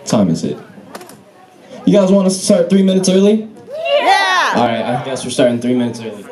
time is it? You guys want us to start 3 minutes early? Yeah! Alright, I guess we're starting 3 minutes early.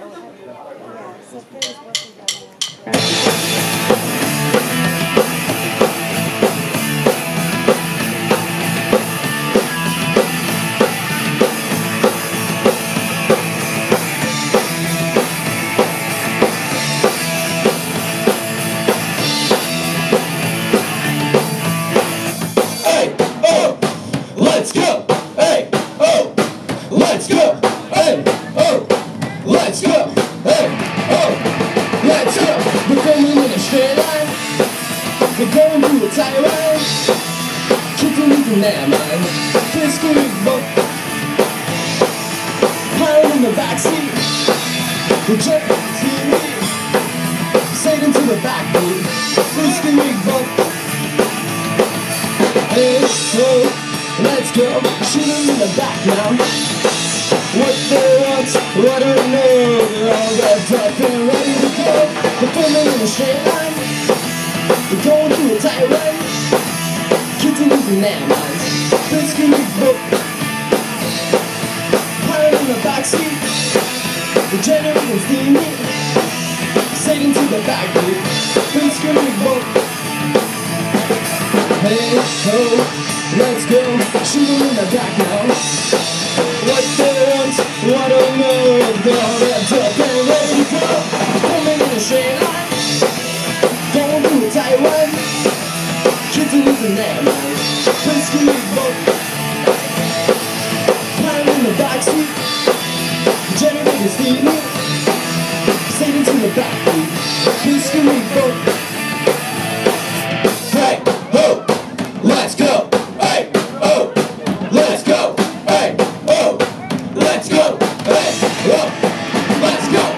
Let's go! Hey! Oh! Let's go! Hey! Oh! Let's go! Hey! Oh! Let's go! We're going in a straight line. We're going through a tight line. Kicking with the man line. Whiskey boat. Pilot in the backseat. We're jumping the TV. Sailing to the backbeat. Whiskey boat. Hey! Oh! Let's go, shoot 'em in the back now. What they want, what I know. They're all wrapped up and ready to go. They're filming in a straight line. They're going through a tight line. Kids are losing their minds. Biscuit boat. Pilot in the backseat. The generator's steaming. Sailing to the backbeat. Biscuit boat. Hey, ho. Let's go, shoot 'em in the back now. What they want, what I know. They're all wrapped up and ready to go. Coming in a straight line. Going through a tight one. Kids are losing their minds. Whiskey boat. Pilot in the backseat. The generator's steaming. Sailing to the backbeat. Whiskey boat. Hey, ho, let's go. Let's go! Hey! Oh! Let's go! Hey! Oh! Let's go!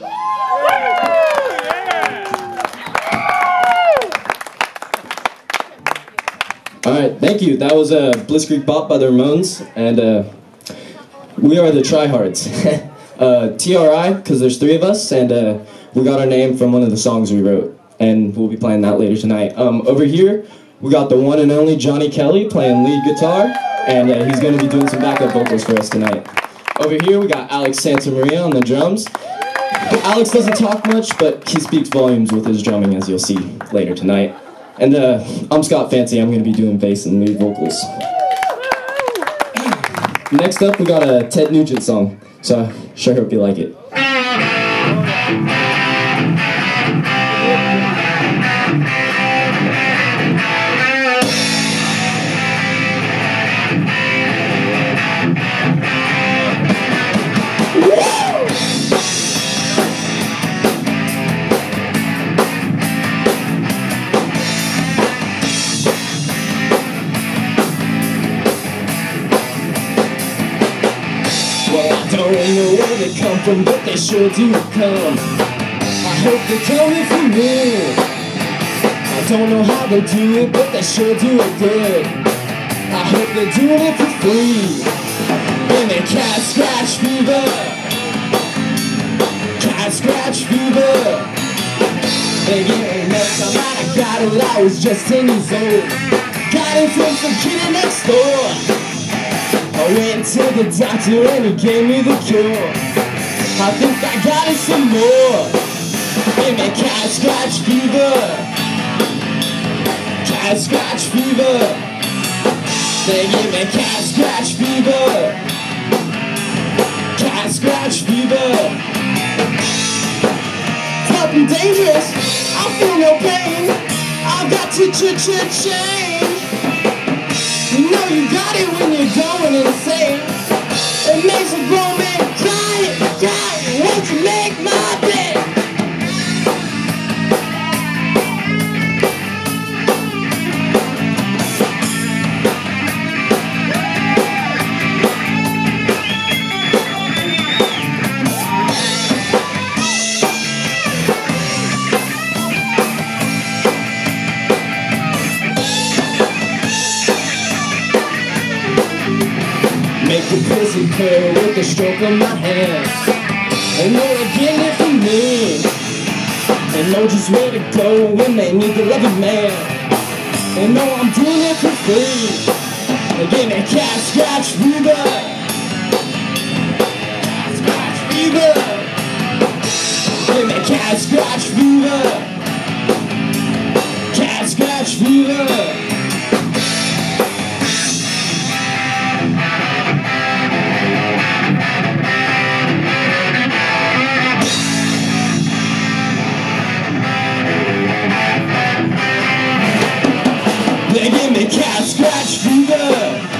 Alright, thank you. That was Blitzkrieg Bop by the Ramones, and we are the Tryhards. TRI, because there's 3 of us, and we got our name from one of the songs we wrote, and we'll be playing that later tonight. Over here, we got the one and only Johnny Kelly playing lead guitar, and he's going to be doing some backup vocals for us tonight. Over here, we got Alex Santamaria on the drums. Alex doesn't talk much, but he speaks volumes with his drumming, as you'll see later tonight. And I'm Scott Fancy. I'm going to be doing bass and lead vocals. Next up, we got a Ted Nugent song, so I sure hope you like it. Don't know where they come from, but they sure do come. I hope they're coming from me. I don't know how they do it, but they sure do it good. I hope they're doing it for free. And they cat scratch fever. Cat scratch fever. They give me nuts, I'm out, I got it, I was just 10 years old. Got it from some kid next door. I went to the doctor and he gave me the cure. I think I got it some more. Give me cat scratch fever. Cat scratch fever. They give me cat scratch fever. Cat scratch fever. Fucking dangerous, I feel no pain. I've got to change. You know you got it when you're going insane. It makes a grown man cry. Won't you make my bed? Make the prison purr with the stroke of my hand. They know they're getting it from me. They know just where to go when they need the love of man. They know I'm doing it for free. They give me cat scratch fever. Scratch fever. Give me cat scratch fever. Cat scratch fever. They give me cat scratch fever.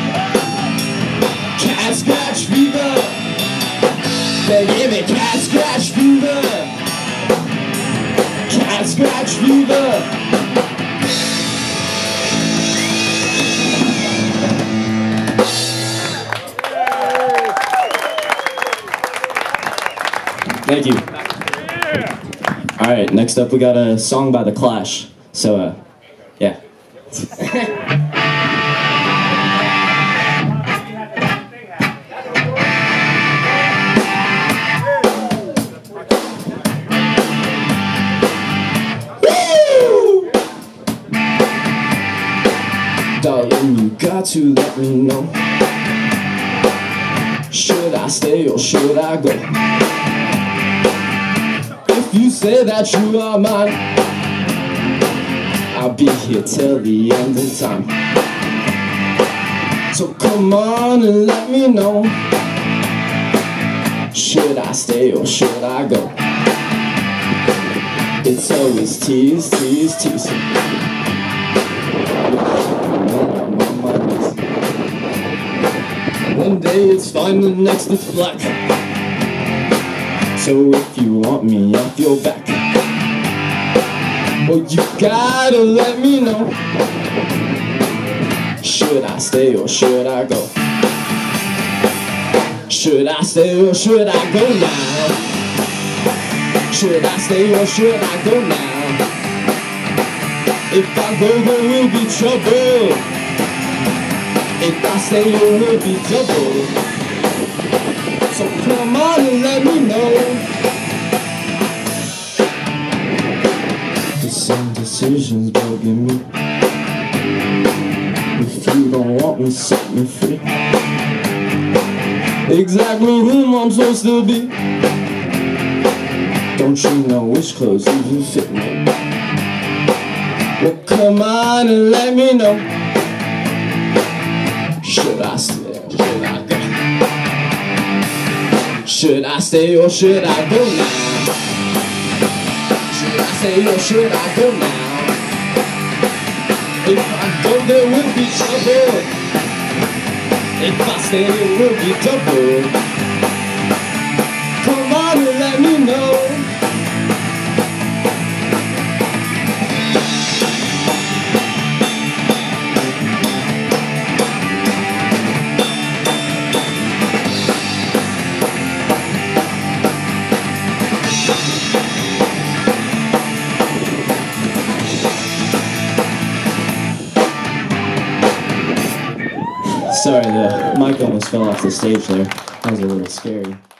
Cat scratch fever. They give me cat scratch fever. Cat scratch fever. Thank you. Alright, next up we got a song by The Clash. So, yeah. Darling, you got to let me know. Should I stay or should I go? If you say that you are mine, I'll be here till the end of time. So come on and let me know. Should I stay or should I go? It's always tease, tease, tease. One day it's fine, the next it's black. So if you want me off your back, well, you gotta let me know. Should I stay or should I go? Should I stay or should I go now? Should I stay or should I go now? If I go, there will be trouble. If I stay, there will be trouble. So come on and let me know. Some decisions bugging me. If you don't want me, set me free. Exactly whom I'm supposed to be. Don't you know which clothes even fit me? Well, come on and let me know. Should I stay or should I go? Should I stay or should I go now? Should I stay or should I go now? If I go, there will be trouble. If I stay, there will be trouble. Come on and let me know. Sorry, the mic almost fell off the stage there. That was a little scary.